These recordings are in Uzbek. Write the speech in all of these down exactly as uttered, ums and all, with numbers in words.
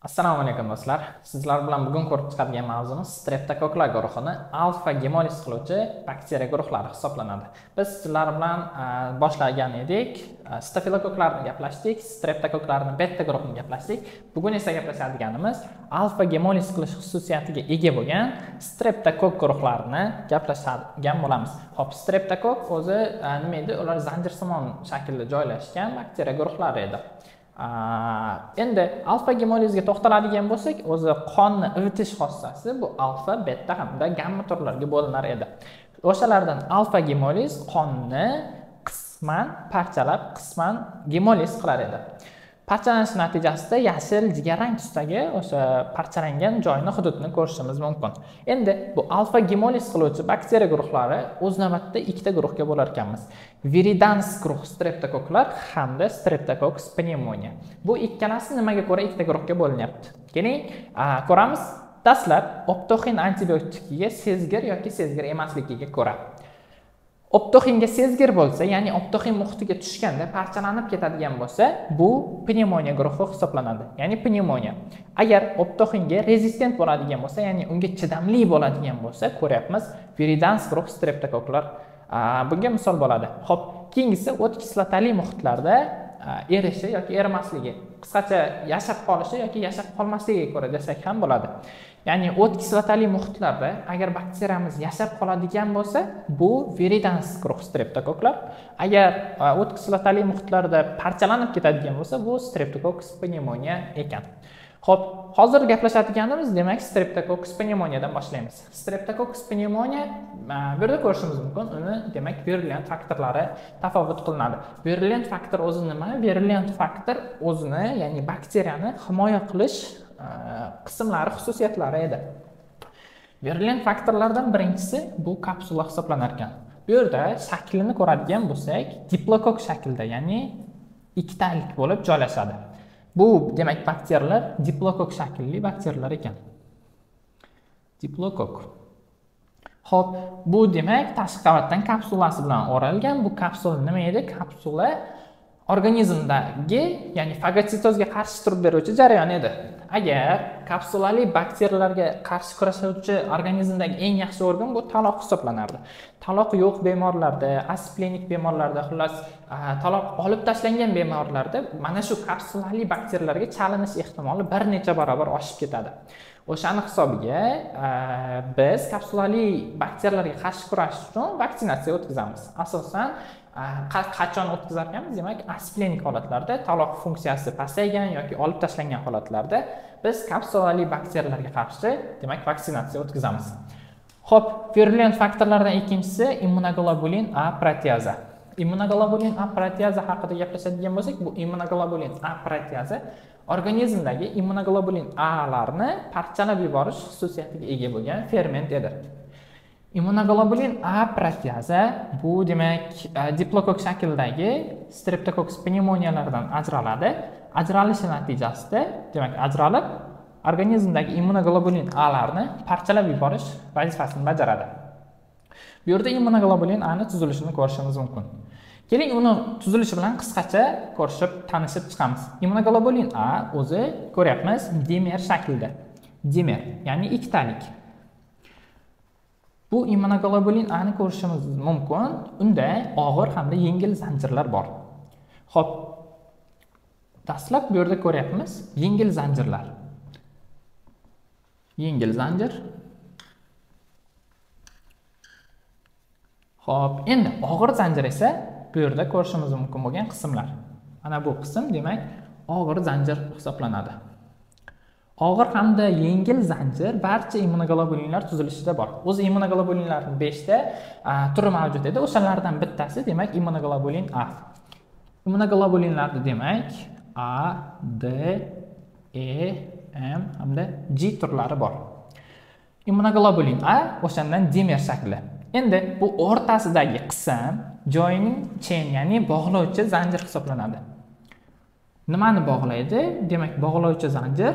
Assalomu alaykum do'stlar. Sizlar bilan bugun ko'rib chiqadigan mavzumiz streptokoklar guruhini alfa gemoliz qiluvchi bakteriya guruhlari hisoblanadi. Biz sizlar bilan boshlagan edik. Stafilokoklarni gaplashdik, streptokoklarning beta guruhini gaplashdik. Bugun esa gaplashadiganimiz alfa gemoliz qilish xususiyatiga ega bo'lgan streptokok guruhlarini gaplashadigan bo'lamiz. Xo'p, streptokok o'zi nima edi? Ular zanjirsimon shaklda joylashgan bakteriya guruhlari edi. Endi alfa gemolizga to'xtaladigan bo'lsak, o'zi qonni ivitish xossasi bu alfa, beta hamda gamma turlarga bo'linar edi. O'shalardan alfa gemoliz qonni qisman parchalab, qisman gemoliz qilar edi. Parchalanish natijasida yashil jigarrang tusdagi o'sha parchalangan joyni hududni ko'rishimiz mumkin. Endi bu alfa gemoliz qiluvchi bakteriya guruhlari o'z navbatida ikkita guruhga bo'lar ekanmiz. Viridans guruh streptokoklar hamda streptococcus pneumonia. Bu ikkalasi nimaga ko'ra ikkita guruhga bo'linyapti? Keling, ko'ramiz. Dastlab optoxin antibiotikiga sezgir yoki sezgir emasligiga ko'ra. Optoxinga sezgir bo'lsa, ya'ni optoxin muhitiga tushganda parchalanib ketadigan bo'lsa, bu pnevmoniya guruhi hisoblanadi. Ya'ni pnevmoniya. Agar optoxinga rezistent bo'ladigan bo'lsa, ya'ni unga chidamli bo'ladigan bo'lsa, ko'ryapmiz, viridans guruh streptokoklar bunga misol bo'ladi. Xo'p, keyingisi o't kislotali muhitlarda erishi yoki erimasligi, qisqacha yashab qolishi yoki yashab qolmasligiga ko'ra desak ham bo'ladi. Ya'ni o't kislotali muhitlarda agar bakteriyamiz yashab qoladigan bo'lsa, bu viridans guruh streptokoklar. Agar o't kislotali muhitlarda parchalanib ketadigan bo'lsa, bu streptococcus pneumonia ekan. Xo'p, hozir gaplashadiganimiz demak streptococcus pneumoniyadan boshlaymiz. Streptococcus pneumonia bu yerda ko'rishimiz mumkin. Uni demak virulent faktorlari tafovut qilinadi. Virulent faktor o'zi nima? Virulent faktor o'zini, ya'ni bakteriyani himoya qilish qismlari, xususiyatlari edi. Virulent faktorlardan birinchisi bu kapsula hisoblanar ekan. Bu yerda shaklini ko'radigan bo'lsak, diplokok shaklda, ya'ni ikkitalik bo'lib joylashadi. Bu demak bakteriyalar diplokok shaklli bakteriyalar ekan. Diplokok. Xo'p, bu demak tashqi qavatdan kapsulasi bilan o'ralgan. Bu kapsula nima edi? Kapsula organizmdagi, ya'ni fagositozga qarshi turib beruvchi jarayon edi. Agar kapsulali bakteriyalarga qarshi kurashuvchi organizmdagi eng yaxshi organ bu taloq hisoblanardi. Taloq yo'q bemorlarda, asplenik bemorlarda, xullas taloq olib tashlangan bemorlarda mana shu kapsulali bakteriyalarga chalinish ehtimoli bir necha barobar oshib ketadi. O'shani hisobiga biz kapsulali bakteriyalarga qarshi kurashish uchun vaksinatsiya o'tkazamiz. Asosan qachon o'tkazar ekanmiz? Demak, asplenik holatlarda, taloq funksiyasi pasaygan yoki olib tashlangan holatlarda biz kapsulali bakteriyalarga qarshi demak vaksinatsiya o'tkazamiz. Xo'p, virulent faktorlardan ikkinchisi immunoglobulin A proteaza. Immunoglobulin A proteaza haqida gaplashadigan bo'lsak, bu immunoglobulin A proteaza organizmdagi immunoglobulin A larni parchalab yuborish xususiyatiga ega bo'lgan ferment edi. Immunoglobulin A proteaza bu demak diplokok shakldagi streptococcus pneumoniyalardan ajraladi. Ajralishi natijasida demak ajralib organizmdagi immunoglobulin A larni parchalab yuborish vazifasini bajaradi. Bu yerda immunoglobulin A ni tuzilishini ko'rishimiz mumkin. Keling, uni tuzilishi bilan qisqacha ko'rishib, tanishib chiqamiz. Immunoglobulin A o'zi ko'ryapmiz dimer shaklda. Dimer, ya'ni ikkitalik. Bu immunoglobulin A ni ko'rishimiz mumkin. Unda og'ir hamda yengil zanjirlar bor. Xo'p, dastlab bu yerda ko'ryapmiz yengil zanjirlar. Yengil zanjir. Xo'p, endi og'ir zanjir esa bu yerda ko'rishimiz mumkin bo'lgan qismlar. Mana bu qism demak og'ir zanjir hisoblanadi. Og'ir hamda yengil zanjir barcha immunoglobulinlar tuzilishida bor. O'zi immunoglobulinlarning beshta turi mavjud edi. O'shalardan bittasi demak immunoglobulin A. Immunoglobulinlarda demak A, D, E, M hamda G turlari bor. Immunoglobulin A o'shandan dimer shakli. Endi bu o'rtasidagi qism joining chain, ya'ni bog'lovchi zanjir hisoblanadi. Nimani bog'laydi? Demak, bog'lovchi zanjir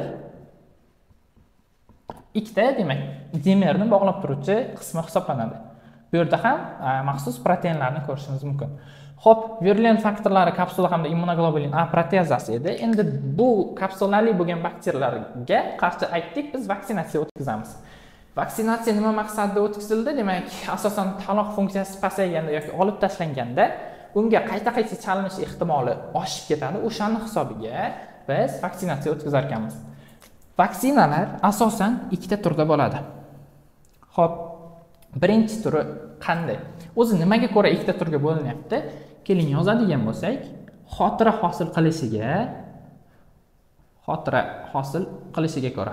ikkita demak dimerni bog'lab turuvchi qismi hisoblanadi. Bu yerda ham maxsus proteinlarni ko'rishimiz mumkin. Xo'p, virulent faktorlari kapsula hamda immunoglobulin A protezasi edi. Endi bu kapsulali bo'lgan bakteriyalarga qarshi aytdik, biz vaksinatsiya o'tkazamiz. Vaksinatsiya nima maqsadda o'tkazildi? Demak, asosan taloq funksiyasi pasayganda yoki olib tashlanganda unga qayta-qayta chalinish ehtimoli oshib ketadi. O'shaning hisobiga biz vaksinatsiya o'tkazar ekanmiz. Vaksinalar asosan ikkita turda bo'ladi. Xo'p, birinchi turi qanday? O'zi nimaga ko'ra ikkita turga bo'linyapti? Keling yozadigan bo'lsak, xotira hosil qilishiga, xotira hosil qilishiga ko'ra.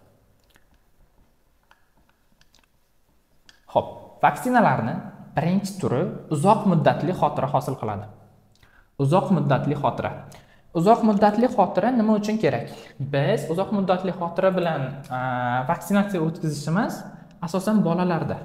Xo'p, vaksinalarning birinchi turi uzoq muddatli xotira hosil qiladi. Uzoq muddatli xotira. Uzoq muddatli xotira nima uchun kerak? Biz uzoq muddatli xotira bilan vaksinatsiya o'tkazishimiz asosan bolalarda.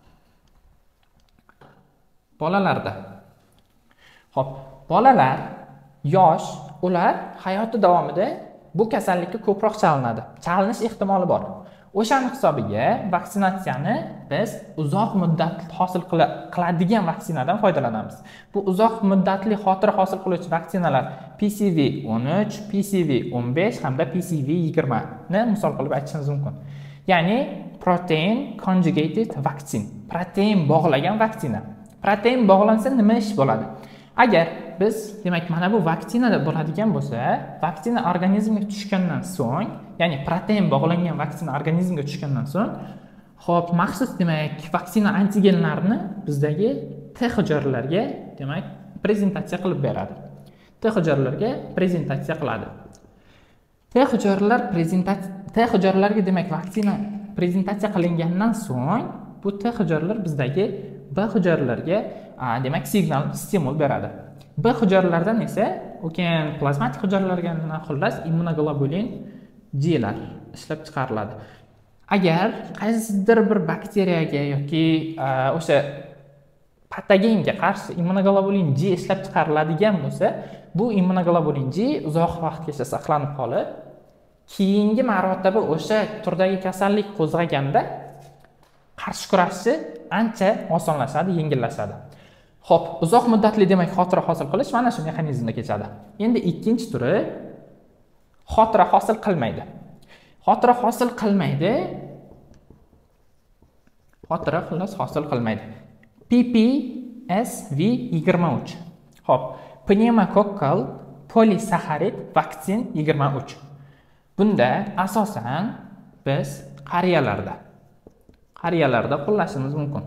Bolalarda. Xo'p, bolalar yosh, ular hayoti davomida bu kasallikka ko'proq chalinadi. Chalinish ehtimoli bor. O'shaning hisobiga vaksinatsiyani biz uzoq muddatli hosil qiladigan vaksinadan foydalanamiz. Bu uzoq muddatli xotira hosil qiluvchi vaksinalar P C V o'n uch, P C V o'n besh hamda P C V yigirma ni misol qilib aytishimiz mumkin. Ya'ni protein conjugated vaccine, protein bog'lagan vaksina. Protein bog'lansa nima ish bo'ladi? Agar biz, demak, mana bu vaksinada bo'ladigan bo'lsa, vaksina organizmga tushgandan so'ng, ya'ni protein bog'langan vaksina organizmga tushgandan so'ng, xo'p, maxsus, demak, vaksina antigenlarini bizdagi T hujayralarga, demak, prezentatsiya qilib beradi. T hujayralarga prezentatsiya qiladi. T hujayralar prezentatsiya T hujayralarga, demak, vaksina prezentatsiya qilingandan so'ng, bu T hujayralar bizdagi B hujayralarga, demak, signal, stimul beradi. B hujayralardan esa o'ken plazmatik hujayralarga, xullas, immunoglobulin G lar ishlab chiqariladi. Agar qaysidir bir bakteriyaga yoki o'sha patogenga qarshi immunoglobulin G ishlab chiqariladigan bo'lsa, bu immunoglobulin G uzoq vaqtgacha saqlanib qolib, keyingi marotaba o'sha turdagi kasallik qo'zg'aganda qarshi kurashishi ancha osonlashadi, yengillashadi. Xo'p, uzoq muddatli, demak, xotira hosil qilish mana shu mexanizmda kechadi. Endi ikkinchi turi xotira hosil qilmaydi. Xotira hosil qilmaydi. Xotira xullas hosil qilmaydi. P P S V yigirma uch. Xo'p, pneumococcal polisakharid vaksin yigirma uch. Bunda asosan biz qariyalarda qariyalarda qo'llashimiz mumkin.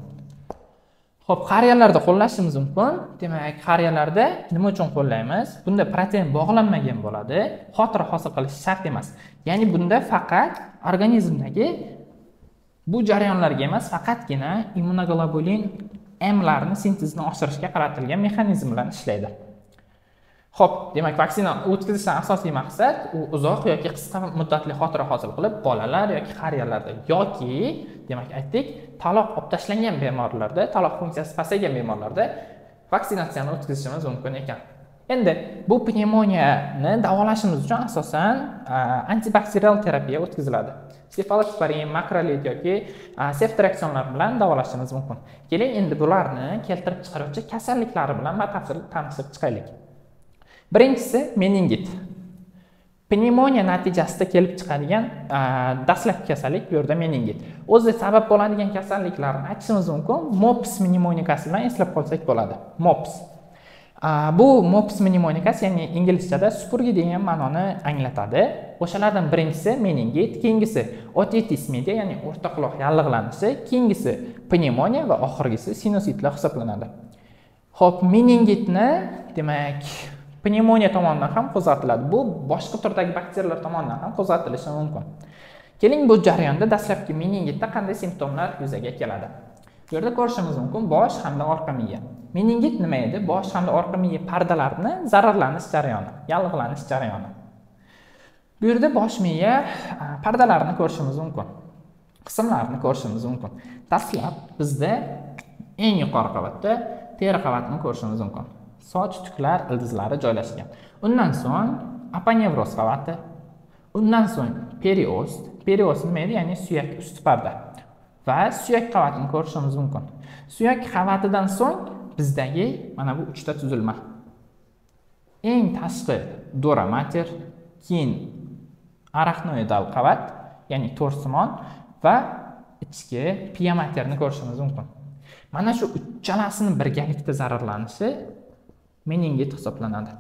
Xo'p, qariyalarda qo'llashimiz mumkin. Demak, qariyalarda nima uchun qo'llaymiz? Bunda protein bog'lanmagan bo'ladi. Xotira hosil qilish shart emas. Ya'ni bunda faqat organizmdagi bu jarayonlarga emas, faqatgina immunoglobulin M larini sintezini oshirishga qaratilgan mexanizmlar ishlaydi. Xo'p, demak, vaksina o'tkazishdan asosiy maqsad u uzoq yoki qisqa muddatli xotira hosil qilib, bolalar yoki qariyalarda yoki, demak, aytdik, taloq olib tashlangan bemorlarda, taloq funksiyasi pasaygan bemorlarda vaksinatsiyani o'tkazishimiz mumkin ekan. Endi bu pnevmoniyani davolashimiz uchun asosan antibakterial terapiya o'tkaziladi. Sefalosporin, makrolit yoki ceftriaksonlar bilan davolashimiz mumkin. Keling, endi bularni keltirib chiqaruvchi kasalliklari bilan batafsil tanishib chiqaylik. Birinchisi meningit. Pnevmoniya natijasida kelib chiqadigan dastlabki kasallik bu yerda meningit. O'zi sabab bo'ladigan kasalliklarni aytishimiz mumkin. MOPS pnevmonikasi bilan eslab qolsak bo'ladi. MOPS. Bu MOPS pnevmonikasi, ya'ni inglizchada supurgi degan ma'noni anglatadi. O'shalardan birinchisi meningit, keyingisi otitis media, ya'ni o'rta quloq yallig'lanishi, keyingisi pnevmoniya va oxirgisi sinusitlar hisoblanadi. Xo'p, meningitni, demak, pnevmoniya tomonidan ham qo'zg'atiladi. Bu boshqa turdagi bakteriyalar tomonidan ham qo'zg'atilishi mumkin. Keling, bu jarayonda dastlabki meningitda qanday simptomlar yuzaga keladi? Bu yerda ko'rishimiz mumkin bosh hamda orqa miya. Meningit nima edi? Bosh hamda orqa miya pardalarini zararlanish jarayoni, yallig'lanish jarayoni. Bu yerda bosh miya pardalarini ko'rishimiz mumkin. Qismlarini ko'rishimiz mumkin. Dastlab bizda eng yuqori qavatda teri qavatini ko'rishimiz mumkin. Soch tuklar ildizlari joylashgan. Undan so'ng aponevroz qavati, undan so'ng periost. Periost nima edi? Ya'ni suyak usti parda. Va suyak qavatini ko'rishimiz mumkin. Suyak qavatidan so'ng bizdagi mana bu uchta tuzilma. Eng tashqi dura mater, keyin arachnoidal qavat, ya'ni to'rsimon va ichki pia materni ko'rishimiz mumkin. Mana shu uchalasini birgalikda zararlanishi meningit hisoblanadi.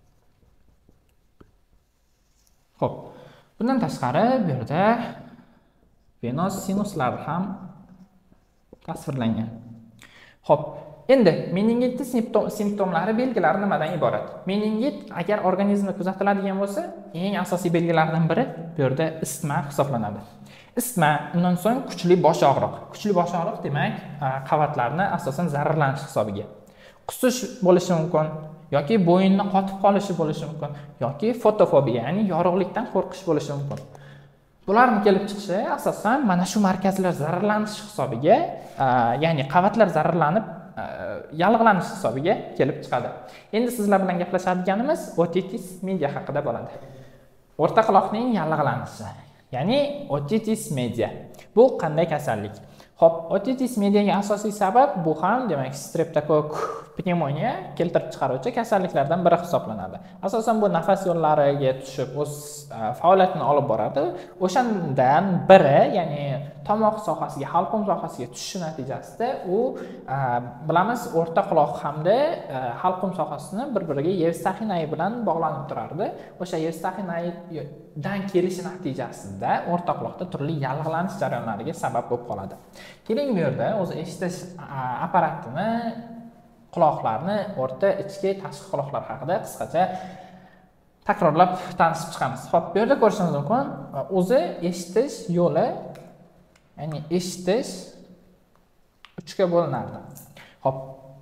Xo'p, bundan tashqari bu yerda venoz sinuslar ham tasvirlangan. Xo'p, endi meningitning simptom simptomlari, belgilari nimadan iborat? Meningit agar organizmda kuzatiladigan bo'lsa, eng asosiy belgilaridan biri bu yerda isitma hisoblanadi. Isitma, undan so'ng kuchli bosh og'riq. Kuchli bosh og'riq demak, qavatlarni asosan zararlanish hisobiga. Qusish bo'lishi mumkin yoki bo'yinni qotib qolishi bo'lishi mumkin yoki fotofobiya, ya'ni yorug'likdan qo'rqish bo'lishi mumkin. Bularning kelib chiqishi asosan mana shu markazlar zararlanish hisobiga, ya'ni qavatlar zararlanib yallig'lanish hisobiga kelib chiqadi. Endi sizlar bilan gaplashadiganimiz otitis media haqida bo'ladi. O'rta quloqning yallig'lanishi, ya'ni otitis media. Bu qanday kasallik? Xo'p, otitis mediaga asosiy sabab bu ham demak streptokok pnevmoniya keltirib chiqaruvchi kasalliklardan biri hisoblanadi. Asosan bu nafas yo'llariga tushib o'z faoliyatini olib boradi. O'shandan biri, ya'ni tomoq sohasiga, halqum sohasiga tushishi natijasida u bilamiz o'rta quloq hamda halqum sohasini bir-biriga Yevstaxinay bilan bog'lanib turardi. O'sha Yevstaxinaydan kelishi natijasida o'rta quloqda turli yallig'lanish jarayonlariga sabab bo'lib qoladi. Keling bu yerda o'zi eshitish apparatini, quloqlarni, o'rta, ichki, tashqi quloqlar haqida qisqacha takrorlab tanishib chiqamiz. Xo'p, bu yerda ko'rishingiz mumkin, o'zi eshitish yo'li, ya'ni eshitish uchga bo'linadi. Xo'p.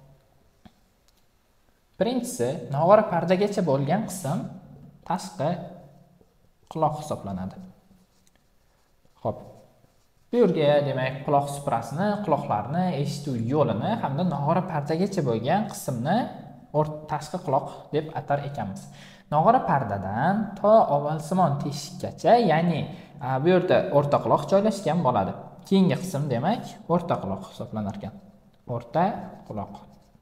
Birinchisi, nog'ora pardagacha bo'lgan qism tashqi quloq hisoblanadi. Xo'p. Bu yerga demak quloq suprasini, quloqlarni, eshituv yo'lini hamda nog'ora pardagacha bo'lgan qismni tashqi quloq deb atar ekanmiz. Nog'ora pardadan to ovalsimon teshikgacha, ya'ni bu yerda o'rta quloq joylashgan bo'ladi. Keyingi qism demak o'rta quloq hisoblanar ekan. O'rta quloq.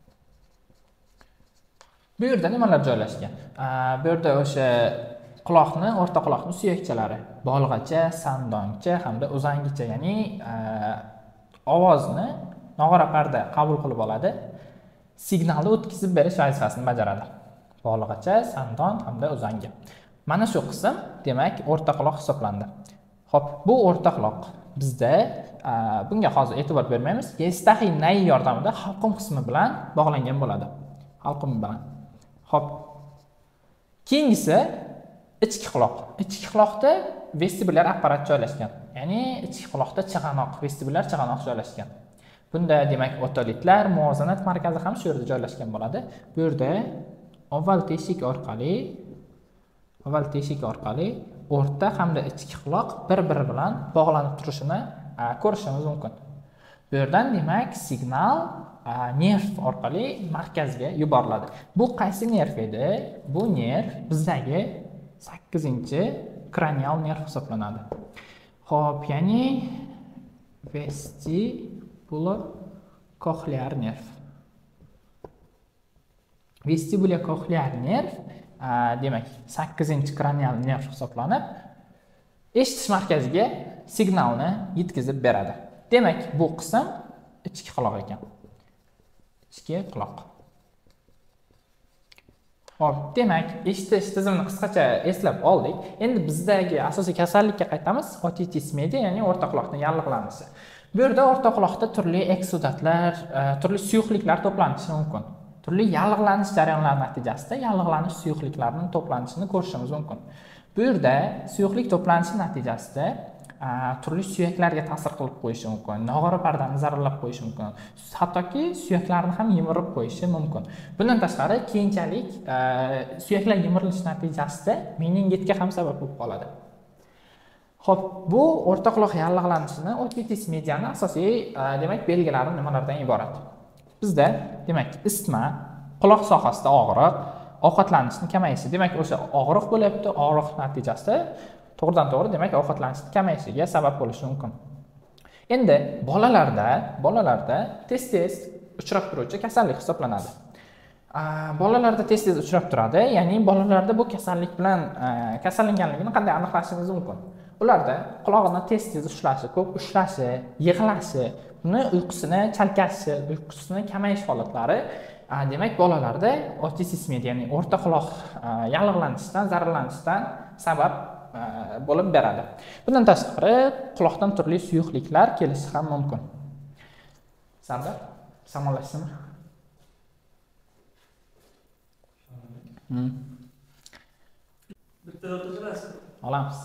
Bu yerda nimalar joylashgan? Bu yerda o'sha quloqni, o'rta quloqning suyakchalari, bolg'acha, sandoncha hamda uzangicha, ya'ni ovozni nog'ora parda qabul qilib oladi, signalni o'tkazib berish vazifasini bajaradi. Bolg'acha, sandon hamda uzangi. Mana shu qism demak o'rta quloq hisoblandi. Xo'p, bu o'rta quloq bizda bunga hozir e'tibor bermaymiz. Yevstaxinay yordamida halqum qismi bilan bog'langan bo'ladi. Halqum bilan. Xo'p. Keyingisi ichki quloq. Ichki quloqda vestibulyar apparat joylashgan. Ya'ni ichki quloqda chig'anoq, vestibulyar chig'anoq joylashgan. Bunda demak otolitlar, muvozanat markazi ham shu yerda joylashgan bo'ladi. Bu yerda oval teshik orqali oval teshik orqali o'rta hamda ichki quloq bir-biri bilan bog'lanib turishini ko'rishimiz mumkin. Bu yerdan demak signal nerv orqali markazga yuboriladi. Bu qaysi nerv edi? Bu nerv bizdagi sakkizinchi kranial nerv hisoblanadi. Xo'p, ya'ni vestibulocochlear nerv. Vestibulocochlear nerv demak sakkizinchi kranial nerv hisoblanib, eshitish markaziga signalni yetkazib beradi. Demak, bu qism ichki quloq ekan. Ichki quloq. Xo'p, demak, eshitish tizimini qisqacha eslab oldik. Endi bizdagi asosiy kasallikka qaytamiz, otitis media, ya'ni o'rta quloqning yallig'lanishi. Bu yerda o'rta quloqda turli eksudatlar, turli suyuqliklar to'planishi mumkin. Turli yallig'lanish jarayonlari natijasida yallig'lanish suyuqliklarining to'planishini ko'rishimiz mumkin. Bu yerda suyuqlik to'planishi natijasida turli suyaklarga ta'sir qilib qo'yishi mumkin, nog'ora pardani zararlab qo'yishi mumkin, hattoki suyaklarni ham yemirib qo'yishi mumkin. Bundan tashqari, keyinchalik suyaklar yemirilishi natijasida meningitga ham sabab bo'lib qoladi. Xo'p, bu o'rta quloq yallig'lanishini, otitis mediani asosiy demak belgilari nimalardan iborat? Bizda demak isitma, quloq sohasida og'riq, ovqatlanishning kamayishi. Demak, o'sha og'riq bo'lyapti, og'riq natijasida to'g'ridan to'g'ri demak ovqatlanishning kamayishiga sabab bo'lishi mumkin. Endi bolalarda, bolalarda tez-tez uchrab turuvchi kasallik hisoblanadi. Bolalarda tez-tez uchrab turadi, ya'ni bolalarda bu kasallik bilan kasallanganligini qanday aniqlashingiz mumkin? Ularda qulog'ini tez-tez ushlashi, ko'p ushlashi, yig'lashi, buni uyqusini chalkashishi, uyqusini kamayish holatlari demak bolalarda otisizm, ya'ni o'rta quloq yallig'lanishdan, zararlanishdan sabab bo'lib beradi. Bundan tashqari quloqdan turli suyuqliklar kelishi ham mumkin. Sardor, shamollashimi? Hmm. Bitta o'tirasiz. Olamiz.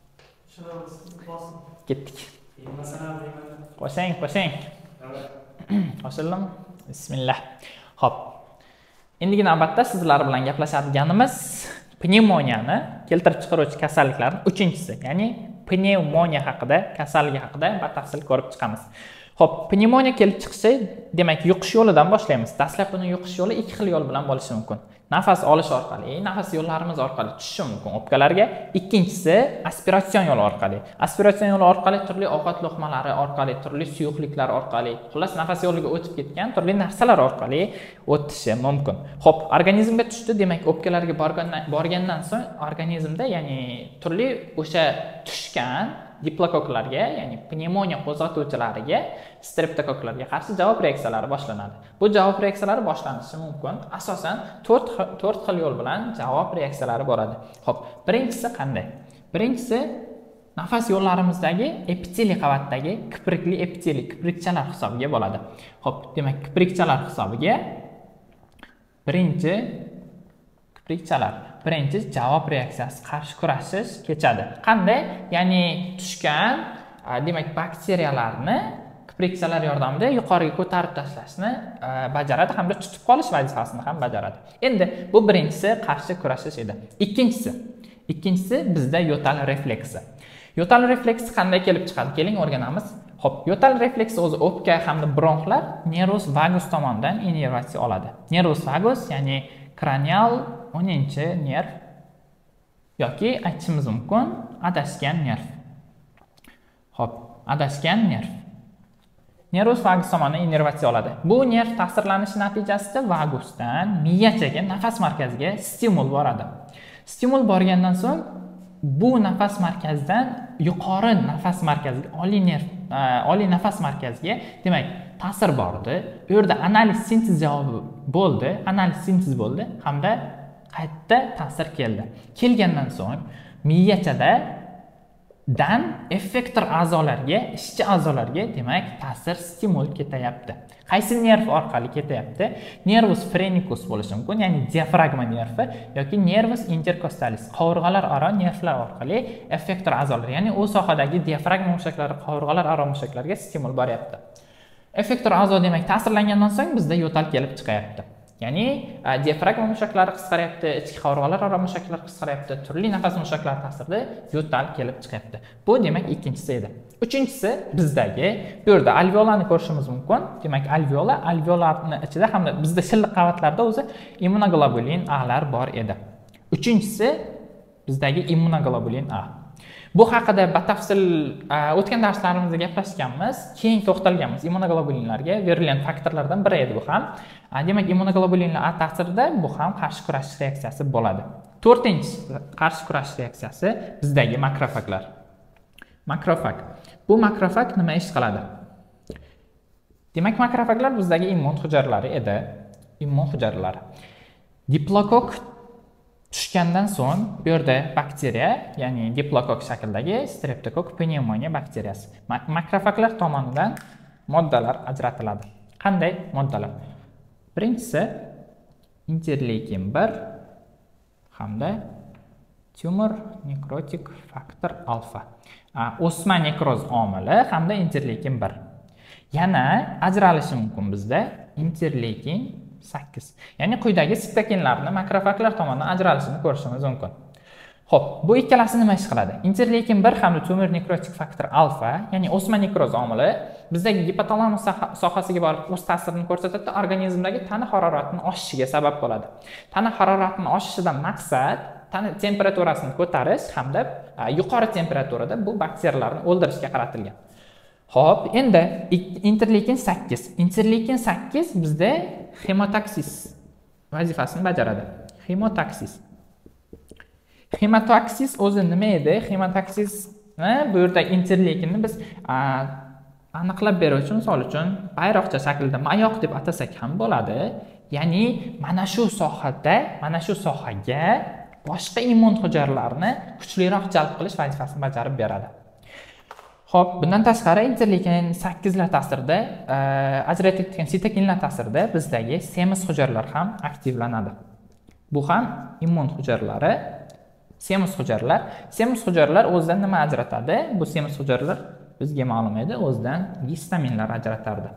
Ketdik. Qo'shing, qo'shing. Qo'shildimi? Bismillah. Xo'p. Endigi navbatda sizlar bilan gaplashadiganimiz pnevmoniyani keltirib chiqaruvchi kasalliklarning uchinchisi, ya'ni pnevmoniya haqida, kasalligi haqida batafsil ko'rib chiqamiz. Xo'p, pnevmoniya kelib chiqishi, demak, yuqish yo'lidan boshlaymiz. Dastlab buni yuqish yo'li ikki xil yo'l bilan bo'lishi mumkin. Nafas olish orqali, nafas yo'llarimiz orqali tushishi mumkin o'pkalarga. Ikkinchisi aspiratsion yo'li orqali. Aspiratsion yo'li orqali turli ovqat luqmalari orqali, turli suyuqliklar orqali, xullas nafas yo'liga o'tib ketgan turli narsalar orqali o'tishi mumkin. Xo'p, organizmga tushdi, demak, o'pkalarga borgandan borgandan so'ng organizmda, ya'ni turli o'sha tushgan diplokoklarga, ya'ni pnevmoniya qo'zg'atuvchilariga, streptokoklarga qarshi javob reaksiyalari boshlanadi. Bu javob reaksiyalari boshlanishi mumkin. Asosan to'rt xil yo'l bilan javob reaksiyalari boradi. Xo'p, birinchisi qanday? Birinchisi nafas yo'llarimizdagi epiteliy qavatdagi kiprikli epiteliy kiprikchalar hisobiga bo'ladi. Xo'p, demak, kiprikchalar hisobiga birinchi kiprikchalar birinchi javob reaksiyasi qarshi kurashish kechadi. Qanday? Ya'ni tushgan, demak, bakteriyalarni kiprikchalar yordamida yuqoriga ko'tarib tashlashni bajaradi hamda tutib qolish vazifasini ham bajaradi. Endi bu birinchisi qarshi kurashish edi. Ikkinchisi, ikkinchisi bizda yo'tal refleksi. Yo'tal refleksi qanday kelib chiqadi? Keling o'rganamiz. Xo'p, yo'tal refleksi o'zi o'pka hamda bronxlar nervus vagus tomonidan innervatsiya oladi. Nervus vagus, ya'ni kranial o'ninchi nerv yoki aytishimiz mumkin adashgan nerv. Xo'p, adashgan nerv. Nervus vagus tomonidan innervatsiya oladi. Bu nerv ta'sirlanishi natijasida vagusdan miyachaga, nafas markaziga stimul boradi. Stimul borgandan so'ng bu nafas markazidan yuqori nafas markaziga, oliy nerv, oliy nafas markaziga, demak, ta'sir bordi. U yerda analiz sintez javobi bo'ldi, analiz sintez bo'ldi hamda qayta ta'sir keldi. Kelgandan so'ng miyachada dan effektor a'zolarga, ishchi a'zolarga, demak, ta'sir stimul ketayapti. Qaysi nerv orqali ketayapti? Nervus phrenicus bo'lishi mumkin, ya'ni diafragma nervi yoki nervus intercostalis, qovurg'alar aro nervlar orqali effektor a'zolar, ya'ni u sohadagi diafragma mushaklari, qovurg'alar aro mushaklarga stimul boryapti. Effektor a'zo, demak, ta'sirlangandan so'ng bizda yo'tal kelib chiqayapti. Ya'ni diafragma mushaklari qisqaryapti, ichki qovurg'alar aro mushaklar qisqaryapti, turli nafas mushaklari ta'sirida yo'tal kelib chiqyapti. Bu demak ikkinchisi edi. Uchinchisi bizdagi, bu yerda alveolani ko'rishimiz mumkin. Demak, alveola, alveolarning ichida hamda bizda shilliq qavatlarda o'zi immunoglobulin A'lar bor edi. Uchinchisi bizdagi immunoglobulin A. Bu haqida batafsil o'tgan darslarimizda gaplashganmiz, keyin to'xtalganmiz. Immunoglobulinlarga virulent faktorlardan biri edi bu ham. Demak, immunoglobulinlar A ta'sirida bu ham qarshi kurashish reaksiyasi bo'ladi. To'rtinchi qarshi kurashish reaksiyasi bizdagi makrofaglar. Makrofag. Bu makrofag nima ish qiladi? Demak, makrofaglar bizdagi immun hujayralari edi. Immun hujayralari. Diplokok tushgandan so'ng bu yerda bakteriya, ya'ni diplokok shaklidagi streptokok pnevmoniya bakteriyasi makrofaglar tomonidan moddalar ajratiladi. Qanday moddalar? Birinchisi interleykin bir hamda tumor nekrotik faktor alfa. O'sma nekroz omili hamda interleykin bir. Yana ajralishi mumkin bizda interleykin sakkiz. Ya'ni quyidagi sitokinlarni makrofaglar tomonidan ajralishini ko'rishimiz mumkin. Xo'p, bu ikkalasi nima ish qiladi? Interleykin bir hamda tumor nekrotik faktor alfa, ya'ni o'sma nekroz omili bizdagi gipotalamus sohasiga borib o'z ta'sirini ko'rsatadi, organizmdagi tana haroratining oshishiga sabab bo'ladi. Tana haroratining oshishidan maqsad tana temperaturasini ko'tarish hamda yuqori temperaturada bu bakteriyalarni o'ldirishga qaratilgan. Xo'p, endi interleykin sakkiz. Interleykin sakkiz bizda hemotaksis vazifasini bajaradi. Hemotaksis. Hemotaksis o'zi nima edi? Hemotaksisni bu yerda interleykinni biz aniqlab beruvchi, misol uchun bayroqcha shaklida mayoq deb atasak ham bo'ladi. Ya'ni mana shu sohada, mana shu sohaga boshqa immun hujayralarni kuchliroq jalb qilish vazifasini bajarib beradi. Xo'p, bundan tashqari interleykin sakkizlar ta'sirida, ajratayotgan sitokinlar ta'sirida bizdagi semiz hujayralar ham aktivlanadi. Bu ham immun hujayralari, semiz hujayralar. Semiz hujayralar o'zidan nima ajratadi? Bu semiz hujayralar bizga ma'lum edi, o'zidan gistaminlar ajratardi.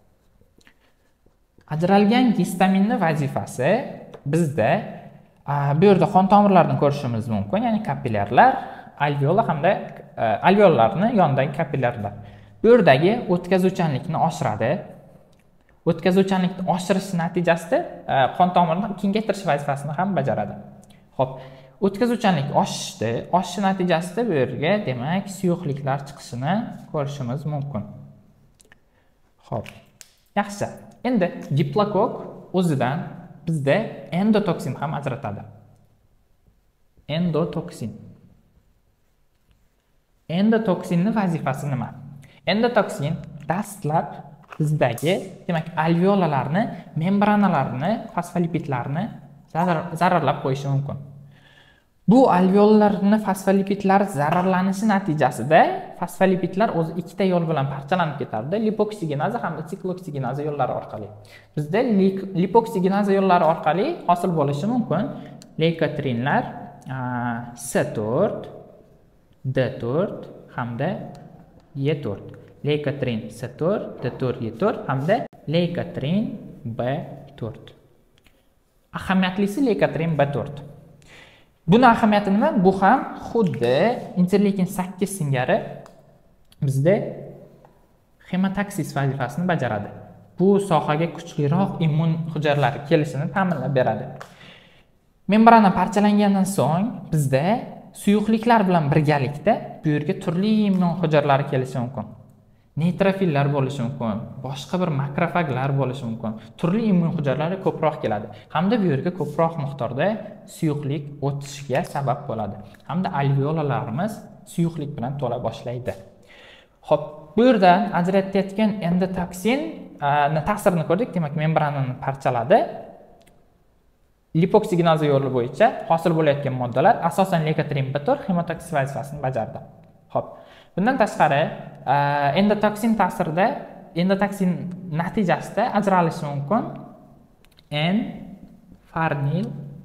Ajralgan gistaminning vazifasi bizda bu yerda qon tomirlarini ko'rishimiz mumkin, ya'ni kapillyarlar, alveola hamda alveollarni yonidagi kapillyarlar. Bu yerdagi o'tkazuvchanlikni oshiradi. O'tkazuvchanlikni oshirish natijasida qon tomirini kengaytirish vazifasini ham bajaradi. Xo'p, o'tkazuvchanlik oshishdi, oshishi natijasida bu yerga demak suyuqliklar chiqishini ko'rishimiz mumkin. Xo'p, yaxshi. Endi diplokok o'zidan bizda endotoksin ham ajratadi. Endotoksin. Endotoksinning vazifasi nima? Endotoksin dastlab bizdagi, demak, alveolalarni, membranalarini, fosfolipidlarni zararlab qo'yishi mumkin. Bu alveolalarni fosfolipidlar zararlanishi natijasida fosfolipidlar o'zi ikkita yo'l bilan parchalanib ketadi, lipoksigenaza hamda sikloksigenaza yo'llari orqali. Bizda lipoksigenaza yo'llari orqali hosil bo'lishi mumkin leykotrinlar C to'rt, D to'rt hamda E to'rt. Leykotrin C to'rt, D to'rt, E to'rt hamda leykotrin B to'rt. Ahamiyatlisi leykotrin B to'rt. Buni ahamiyati nima? Bu ham xuddi interleykin sakkiz singari bizda hemotaksis vazifasini bajaradi. Bu sohaga kuchliroq immun hujayralar kelishini ta'minlab beradi. Membrana parchalangandan so'ng bizda suyuqliklar bilan birgalikda bu yerga turli immun hujayralar kelishi mumkin. Neytrofillar bo'lishi mumkin, boshqa bir makrofaglar bo'lishi mumkin. Turli immun hujayralar ko'proq keladi. Hamda bu yerga ko'proq miqdorda suyuqlik o'tishiga sabab bo'ladi. Hamda alveolalarimiz suyuqlik bilan to'la boshlaydi. Xo'p, bu yerdan ajratilayotgan endotoksin ni ta'sirini ko'rdik, demak membranani parchaladi. Lipoksigenaza yo'li bo'yicha hosil bo'layotgan moddalar asosan leykotrin B to'rt hemotaksis vazifasini bajardi. Xo'p, bundan tashqari endotoksin ta'sirida, endotoksin natijasida ajralishi mumkin N-farnil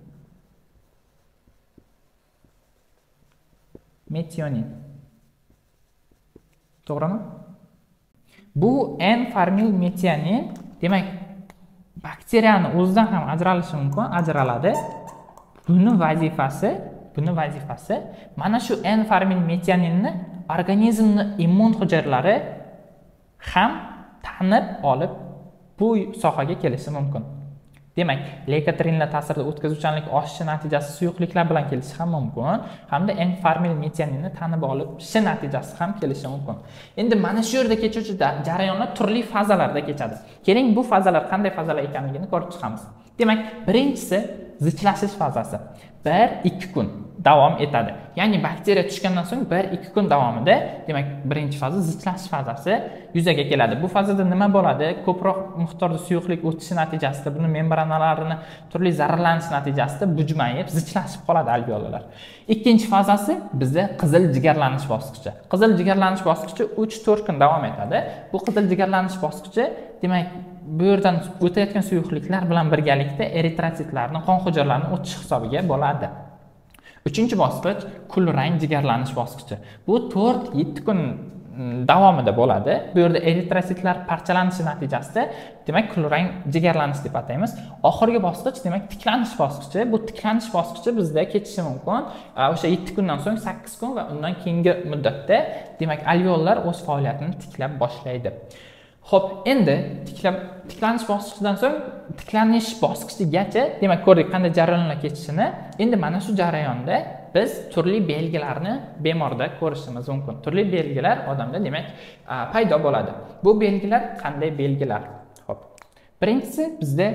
metionin. To'g'rimi? Bu N-farnil metionin, demak, bakteriyani o'zidan ham ajralishi mumkin, ajraladi. Buni vazifasi, buni vazifasi mana shu N-farnil metioninni organizmning immun hujayralari ham tanib olib bu sohaga kelishi mumkin. Demak, leykotrinlar ta'sirida o'tkazuvchanlik oshishi natijasi suyuqliklar bilan kelishi ham mumkin, hamda N-farnil metioninni tanib olib shi natijasi ham kelishi mumkin. Endi mana shu yerda kechuvchi jarayonlar turli fazalarda kechadi. Keling, bu fazalar qanday fazalar ekanligini ko'rib chiqamiz. Demak, birinchisi zichlashish fazasi. bir ikki kun davom etadi. Ya'ni bakteriya tushgandan so'ng bir ikki kun davomida, demak, birinchi faza zichlash fazasi yuzaga keladi. Bu fazada nima bo'ladi? Ko'proq miqdorda suyuqlik o'tishi natijasida, buni membranalarini turli zararlanish natijasida bujmayib, zichlashib qoladi alveolalar. Ikkinchi fazasi bizda qizil jigarlanish bosqichi. Qizil jigarlanish bosqichi uch to'rt kun davom etadi. Bu qizil jigarlanish bosqichi, demak, bu yerdan o'tayotgan suyuqliklar bilan birgalikda eritrotsitlarning, qon hujayralarini o'tish hisobiga bo'ladi. Uchinchi bosqich kulrang jigarlanish bosqichi. Bu to'rt yetti kun davomida bo'ladi. Bu yerda eritrotsitlar parchalanishi natijasida, demak, kulrang jigarlanish deb ataymiz. Oxirgi bosqich, demak, tiklanish bosqichi. Bu tiklanish bosqichi bizda kechishi mumkin. O'sha yetti kundan so'ng sakkiz kun va undan keyingi muddatda, demak, alveollar o'z faoliyatini tiklab boshlaydi. Xo'p, endi tiklab tiklanish bosqichidan so'ng tiklanish bosqichigacha, demak, ko'rdik qanday jarayonlar kechishini. Endi mana shu jarayonda biz turli belgilarni bemorda ko'rishimiz mumkin. Turli belgilar odamda demak paydo bo'ladi. Bu belgilar qanday belgilar? Xo'p. Birinchisi bizda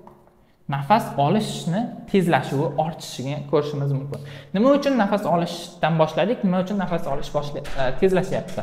nafas olishni tezlashuvi, ortishiga ko'rishimiz mumkin. Nima uchun nafas olishdan boshladik? Nima uchun nafas olish tezlashyapti?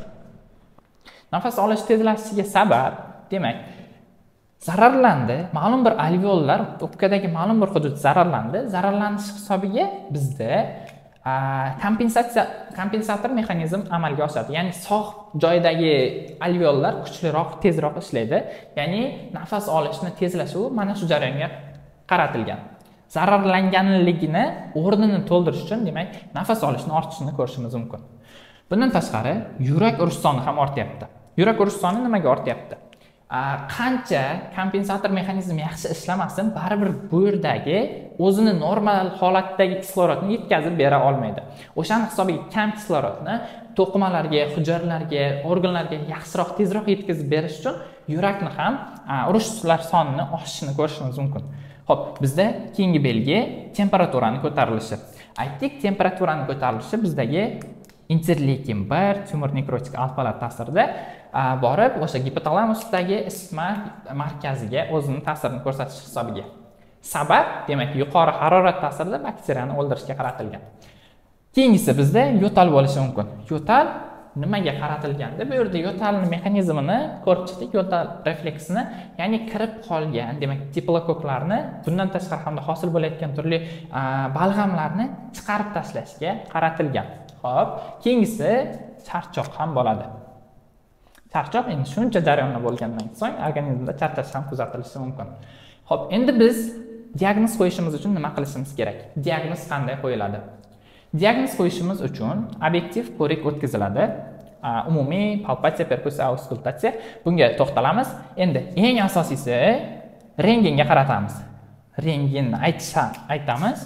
Nafas olish tezlashishiga sabab, demak, zararlandi. Ma'lum bir alveollar, o'pkadagi ma'lum bir hudud zararlandi. Zararlanish hisobiga bizda kompensatsiya kompensator mexanizm amalga oshadi. Ya'ni sog' joydagi alveollar kuchliroq, tezroq ishlaydi. Ya'ni nafas olishni tezlashuvi mana shu jarayonga qaratilgan. Zararlanganligini o'rnini to'ldirish uchun, demak, nafas olishni ortishini ko'rishimiz mumkin. Bundan tashqari, yurak urish soni ham ortyapti. Yurak urish soni nimaga ortyapti? Qancha kompensator mexanizmi yaxshi ishlamasin, baribir bu yerdagi o'zini normal holatdagi kislorodni yetkazib bera olmaydi. O'shaning hisobiga kam kislorodni to'qimalarga, hujayralarga, organlarga yaxshiroq, tezroq yetkazib berish uchun yurakni ham urishlar sonini oshishini ko'rishimiz mumkin. Xo'p, bizda keyingi belgi temperaturani ko'tarilishi. Aytdik, temperaturani ko'tarilishi bizdagi interleykin bir tumor nekrotik alfalar ta'sirida borib o'sha gipotalamusdagi isitma markaziga o'zining ta'sirini ko'rsatish hisobiga. Sabab, demak, yuqori harorat ta'sirida bakteriyani o'ldirishga qaratilgan. Keyingisi bizda yo'tal bo'lishi mumkin. Yo'tal nimaga qaratilganda, bu yerda yo'talning mexanizmini ko'rib chiqdik, yo'tal refleksini, ya'ni kirib qolgan, demak, diplokoklarni, bundan tashqari hamda hosil bo'layotgan turli balg'amlarni chiqarib tashlashga qaratilgan. Xo'p, keyingisi charchoq ham bo'ladi. Charchoq endi shuncha jarayonlar bo'lgandan so'ng organizmda charchash ham kuzatilishi mumkin. Xo'p, endi biz diagnoz qo'yishimiz uchun nima qilishimiz kerak? Diagnoz qanday qo'yiladi? Diagnoz qo'yishimiz uchun obyektiv ko'rik o'tkaziladi. Umumiy palpatsiya, perkussiya, auskultatsiya. Bunga to'xtalamiz. Endi eng asosiysi rentgenga qaratamiz. Rentgenni aytamiz.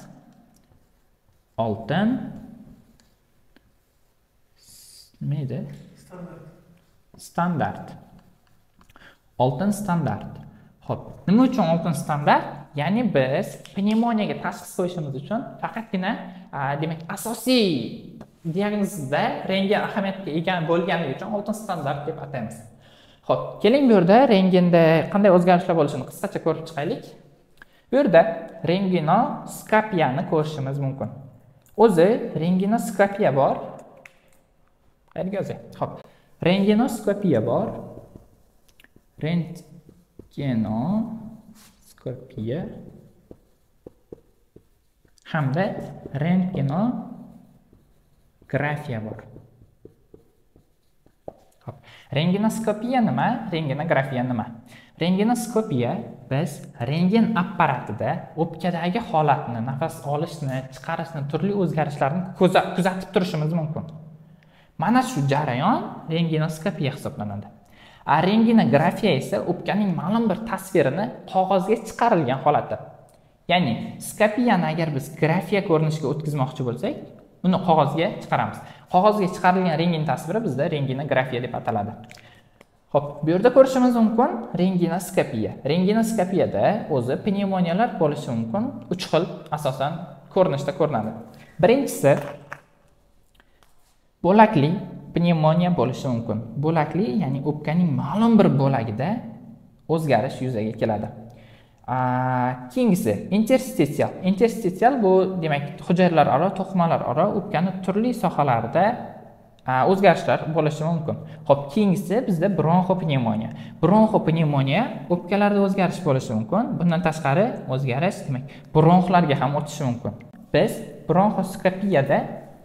Oltin nima edi? Standart. Standart. Oltin standart. Xo'p, nima uchun oltin standart? Ya'ni biz pnevmoniyaga tashxis qo'yishimiz uchun faqatgina, demak, asosiy diagnozda rentgen ahamiyatga ega bo'lganligi uchun oltin standart deb ataymiz. Xo'p, keling bu yerda rentgenda qanday o'zgarishlar bo'lishini qisqacha ko'rib chiqaylik. Bu yerda rentgenoskopiyani ko'rishimiz mumkin. O'zi rentgenoskopiya bor. Qayerga yozay? Xo'p, rentgenoskopiya bor. Rentgenoskopiya hamda rentgenografiya bor. Xo'p, rentgenoskopiya nima? Rentgenografiya nima? Rentgenoskopiya biz rentgen apparatida o'pkadagi holatni, nafas olishni, chiqarishni, turli o'zgarishlarni kuzatib turishimiz mumkin. Mana shu jarayon rentgenoskopiya hisoblanadi. Rentgenografiya esa o'pkaning ma'lum bir tasvirini qog'ozga chiqarilgan holati. Ya'ni skopiyani agar biz grafiya ko'rinishiga o'tkazmoqchi bo'lsak, uni qog'ozga chiqaramiz. Qog'ozga chiqarilgan rentgen tasviri bizda rentgenografiya deb ataladi. Xo'p, bu yerda ko'rishimiz mumkin rentgenoskopiya. Rentgenoskopiyada o'zi pnevmoniyalar bo'lishi mumkin. uch xil asosan ko'rinishda ko'rinadi. Birinchisi bo'lakli pnevmoniya bo'lishi mumkin. Bo'lakli, ya'ni o'pkaning ma'lum bir bo'lagida o'zgarish yuzaga keladi. Keyingisi interstitial. Interstitial bu, demak, hujayralararo, to'qimalararo o'pkaning turli sohalarida o'zgarishlar bo'lishi mumkin. Xo'p, keyingisi bizda bronxopnevmoniya. Bronxopnevmoniya o'pkalarda o'zgarish bo'lishi mumkin. Bundan tashqari o'zgarish, demak, bronxlarga ham o'tishi mumkin. Biz bronxoskopiyada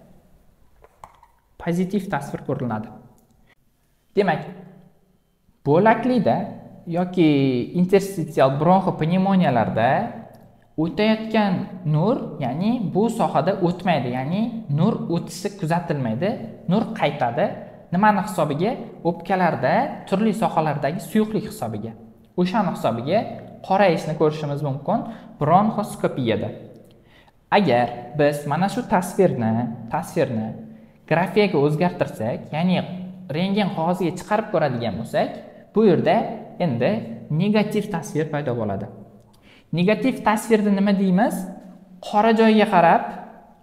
pozitiv tasvir ko'riladi. Demak, bo'laklida yoki interstitial bronxopnevmoniyalarda o'tayotgan nur, ya'ni bu sohada o'tmaydi, ya'ni nur o'tishi kuzatilmaydi, nur qaytadi. Nimani hisobiga? O'pkalarda turli sohalardagi suyuqlik hisobiga. O'shaning hisobiga qorayishni ko'rishimiz mumkin bronxoskopiyada. Agar biz mana shu tasvirni, tasvirni grafiyaga o'zgartirsak, ya'ni rentgen qog'oziga chiqarib ko'radigan bo'lsak, bu yerda endi negativ tasvir paydo bo'ladi. Negativ tasvirda nima deymiz? Qora joyga qarab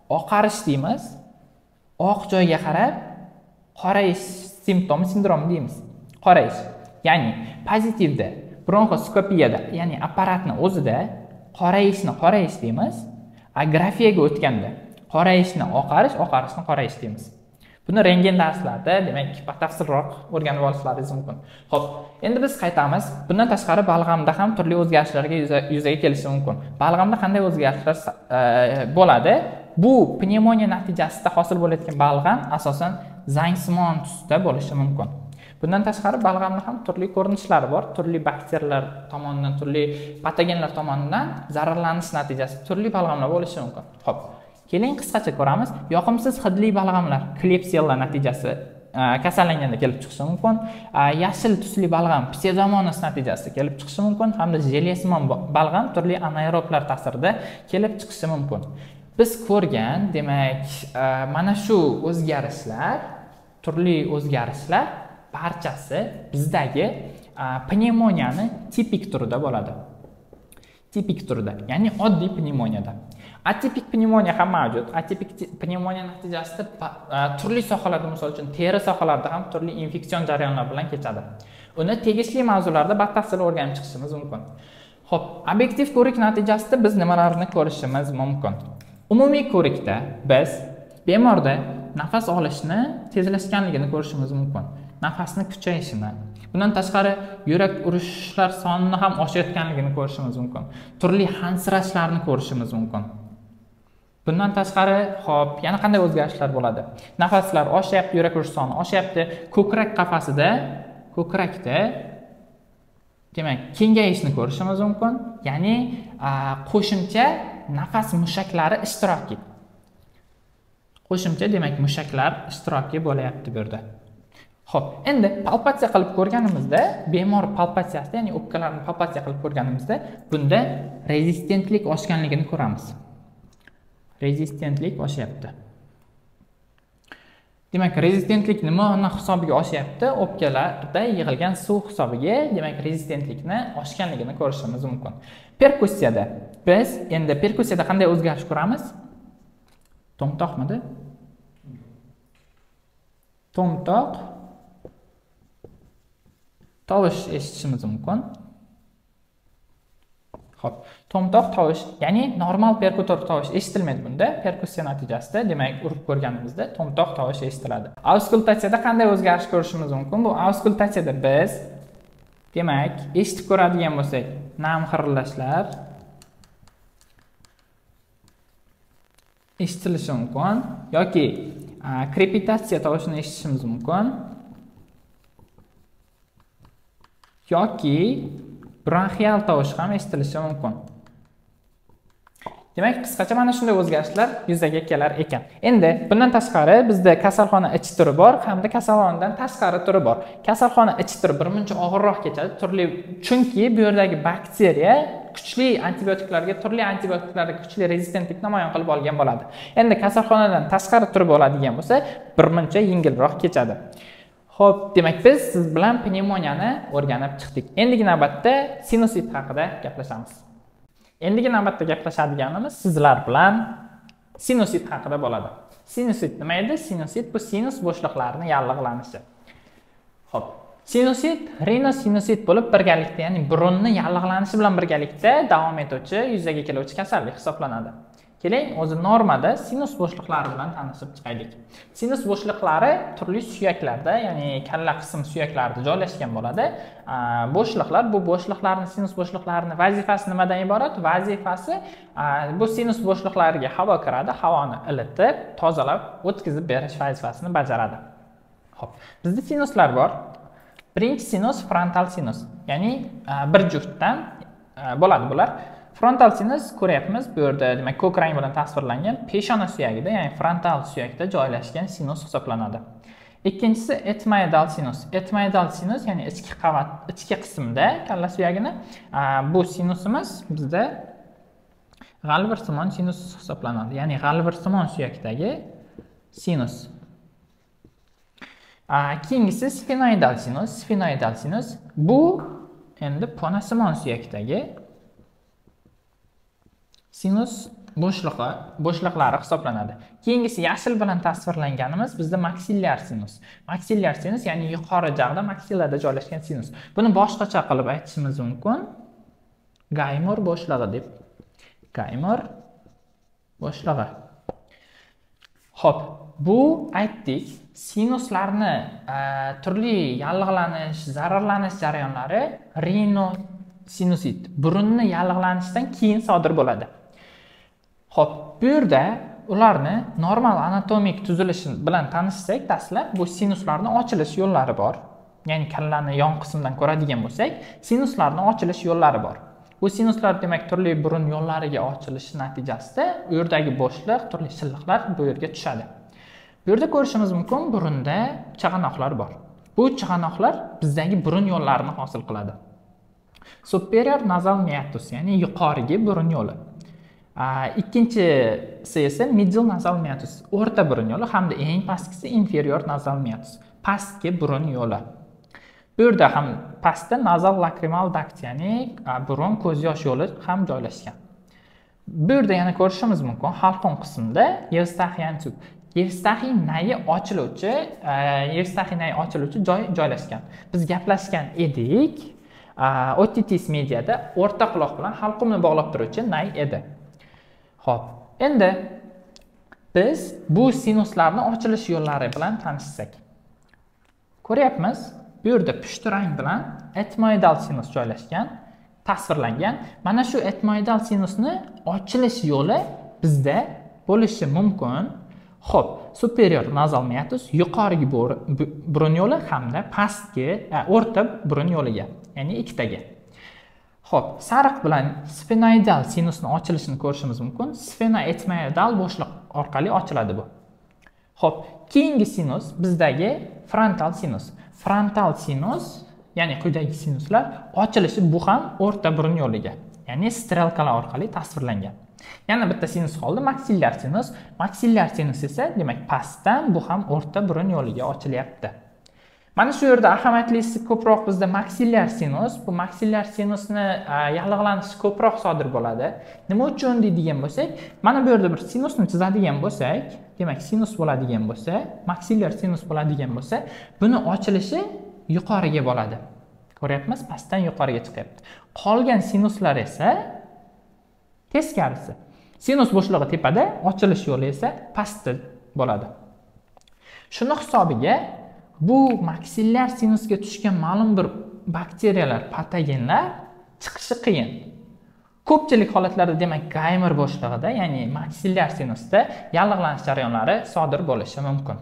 oqarish deymiz. Oq joyga qarab qorayish simptomi sindromi deymiz. Qorayish. Ya'ni pozitivda bronxoskopiyada, ya'ni apparatni o'zida qorayishni qorayish deymiz. Grafiyaga o'tganda qorayishni oqarish, oqarishni qorayish deymiz. Buni rentgen darslarida, demak, batafsilroq o'rganib olishlaringiz mumkin. Xo'p, endi biz qaytamiz. Bundan tashqari balg'amda ham turli o'zgarishlarga yuzaga kelishi mumkin. Balg'amda qanday o'zgarishlar bo'ladi? Bu pnevmoniya natijasida hosil bo'layotgan balg'am asosan zangsimon tusda bo'lishi mumkin. Bundan tashqari balg'amda ham turli ko'rinishlari bor. Turli bakteriyalar tomonidan, turli patogenlar tomonidan zararlanish natijasida turli balg'amlar bo'lishi mumkin. Xo'p, keling qisqacha ko'ramiz. Yoqimsiz hidli balg'amlar Klebsiella natijasi kasallanganda kelib chiqishi mumkin. Yashil tusli balg'am psevdomonas natijasida kelib chiqishi mumkin hamda jelesimon balg'am turli anaeroblar ta'sirida kelib chiqishi mumkin. Biz ko'rgan, demak, mana shu o'zgarishlar, turli o'zgarishlar barchasi bizdagi pnevmoniyani tipik turida bo'ladi. Tipik turida, ya'ni oddiy pnevmoniyada. Atipik pnevmoniya ham mavjud. Atipik pnevmoniya natijasida turli sohalarda, misol uchun teri sohalarida ham turli infeksion jarayonlar bilan kechadi. Uni tegishli mavzularda batafsil o'rganib chiqishimiz mumkin. Xo'p, obyektiv ko'rik natijasida biz nimalarni ko'rishimiz mumkin? Umumiy ko'rikda biz bemorda nafas olishni tezlashganligini ko'rishimiz mumkin. Nafasni kuchayishini. Bundan tashqari yurak urishlar sonini ham oshayotganligini ko'rishimiz mumkin. Turli hansirashlarni ko'rishimiz mumkin. Bundan tashqari, xo'p, yana qanday o'zgarishlar bo'ladi? Nafaslar oshyapti, yurak urish soni oshyapti, ko'krak qafasida, ko'krakda demak, kengayishni ko'rishimiz mumkin. Ya'ni qo'shimcha nafas mushaklari ishtiroki. Qo'shimcha, demak, mushaklar ishtiroki bo'layapti bu yerda. Xo'p, endi palpatsiya qilib ko'rganimizda, bemor palpatsiyasida, ya'ni o'pkalarni palpatsiya qilib ko'rganimizda, bunda rezistentlik oshganligini ko'ramiz. Rezistentlik oshyapti. Demak, rezistentlik nimani hisobiga oshyapti? O'pkalarda yig'ilgan suv hisobiga, demak, rezistentlikni oshganligini ko'rishimiz mumkin. Perkussiyada biz endi perkussiyada qanday o'zgarish ko'ramiz? To'mtoqmidi? To'mtoq tovush eshitishimiz mumkin. Xo'p, to'mtoq tovush, ya'ni normal perkutor tovush eshitilmaydi bunda. Perkussiya natijasida, demak, urib ko'rganimizda to'mtoq tovush eshitiladi. Auskultatsiyada qanday o'zgarish ko'rishimiz mumkin? Bu auskultatsiyada biz, demak, eshitib ko'radigan bo'lsak, nam xirillashlar eshitilishi mumkin yoki krepitatsiya tovushini eshitishimiz mumkin. Yoki bronxial tovush ham eshitilishi mumkin. Demak, qisqacha mana shunday o'zgarishlar yuzaga kelar ekan. Endi bundan tashqari bizda kasalxona ichi turi bor hamda kasalxonadan tashqari turi bor. Kasalxona ichi turi birmuncha og'irroq kechadi, turli chunki bu yerdagi bakteriya kuchli antibiotiklarga, turli antibiotiklarga kuchli rezistentlik namoyon qilib olgan bo'ladi. Endi kasalxonadan tashqari turi bo'ladigan bo'lsa, birmuncha yengilroq kechadi. Xo'p, demak, biz siz bilan pnevmoniyani o'rganib chiqdik. Endigi navbatda sinusit haqida gaplashamiz. Endigi navbatda gaplashadiganimiz sizlar bilan sinusit haqida bo'ladi. Sinusit nima edi? Sinusit bu sinus bo'shliqlarining yallig'lanishi. Xo'p, sinusit rinosinusit bo'lib birgalikda, ya'ni burunni yallig'lanishi bilan birgalikda davom etuvchi, yuzaga keluvchi kasallik hisoblanadi. Keling, o'zi normada sinus bo'shliqlari bilan tanishib chiqaylik. Sinus bo'shliqlari turli suyaklarda, ya'ni kalla qism suyaklarida joylashgan bo'ladi. Bo'shliqlar, bu bo'shliqlarning sinus bo'shliqlarining vazifasi nimadan iborat? Vazifasi bu sinus bo'shliqlariga havo kiradi, havoni ilitib, tozalab, o'tkazib berish vazifasini bajaradi. Xo'p, bizda sinuslar bor. Birinchi sinus frontal sinus, ya'ni bir juftdan bo'ladi bular. Frontal sinus ko'ryapmiz, bu yerda demak ko'k rang bilan tasvirlangan peshona suyagida, ya'ni frontal suyakda joylashgan sinus hisoblanadi. Ikkinchisi etmoidal sinus. Etmoidal sinus, ya'ni ichki qavat, ichki qismda kalla suyagini, bu sinusimiz bizda g'alvirsimon sinus hisoblanadi, ya'ni g'alvirsimon suyakdagi sinus. Keyingisi sfenoidal sinus. Sfenoidal sinus bu endi ponasimon suyakdagi sinus bo'shlig'i, bo'shliqlari hisoblanadi. Keyingisi yashil bilan tasvirlanganimiz bizda maksillyar sinus. Maksillyar sinus ya'ni yuqori jag'da maksillada joylashgan sinus. Buni boshqacha qilib aytishimiz mumkin. Gaymor bo'shlig'i deb. Gaymor bo'shlig'i. Xo'p, bu aytdik, sinuslarni turli yallig'lanish, zararlanish jarayonlari rinosinusit, burunni yallig'lanishdan keyin sodir bo'ladi. Xo'p, bu yerda ularni normal anatomik tuzilishi bilan tanishsak, dastlab bu sinuslarning ochilish yo'llari bor. Ya'ni kallani yon qismidan ko'radigan bo'lsak, sinuslarning ochilish yo'llari bor. Bu sinuslar demak turli burun yo'llariga ochilishi natijasida u yerdagi bo'shliq, turli shilliqlar bu yerga tushadi. Bu yerda ko'rishimiz mumkin, burunda chaqanoqlar bor. Bu chaqanoqlar bizdagi burun yo'llarini hosil qiladi. Superior nasal meatus, ya'ni yuqorigi burun yo'li. Ikkinchisi esa middle nasal meatus, o'rta burun yo'li hamda eng pastkisi inferior nasal meatus, pastki burun yo'li. Bu yerda ham pastda nasal lacrimal duct, ya'ni burun ko'z yosh yo'li ham joylashgan. Bu yerda yana ko'rishimiz mumkin, halqum qismida Eustachian tube, Eustachian nayi ochiluvchi, Eustachian nayi ochiluvchi joy joylashgan. Biz gaplashgan edik, otitis mediada o'rta quloq bilan halqumni bog'lab turuvchi nay edi. Xo'p, endi biz bu sinuslarning ochilish yo'llari bilan tanishsak. Ko'ryapmiz, bu yerda pushti rang bilan etmoidal sinus joylashgan, tasvirlangan. Mana shu etmoidal sinusni ochilish yo'li bizda bo'lishi mumkin. Xo'p, superior nasal meatus yuqorigi burun yo'li hamda pastki, o'rta burun yo'liga, ya'ni ikkitaga. Xo'p, sariq bilan sphenoidal sinusni ochilishini ko'rishimiz mumkin. Sphenoetmoidal bo'shliq orqali ochiladi bu. Xo'p, keyingi sinus bizdagi frontal sinus. Frontal sinus, ya'ni quyidagi sinuslar ochilishi bu ham o'rta burun yo'liga, ya'ni strelkalar orqali tasvirlangan. Yana bitta sinus qoldi, maksillyar sinus. Maksillyar sinus esa demak pastdan bu ham o'rta burun yo'liga ochilyapti. Mana shu yerda ahamiyatlisi ko'proq bizda maksillyar sinus. Bu maksillyar sinusni yallig'lanishi ko'proq sodir bo'ladi. Nima uchun deydigan bo'lsak, mana bu yerda bir sinusni chizadigan bo'lsak, demak sinus bo'ladigan bo'lsa, maksillyar sinus bo'ladigan bo'lsa, buni ochilishi yuqoriga bo'ladi. Ko'ryapmiz, pastdan yuqoriga chiqyapti. Qolgan sinuslar esa teskarisi. Sinus bo'shlig'i tepada, ochilish yo'li esa pastda bo'ladi. Shuni hisobiga bu maksillyar sinusga tushgan ma'lum bir bakteriyalar, patogenlar chiqishi qiyin. Ko'pchilik holatlarda demak Gaymor bo'shlig'ida, ya'ni maksillyar sinusda yallig'lanish jarayonlari sodir bo'lishi mumkin.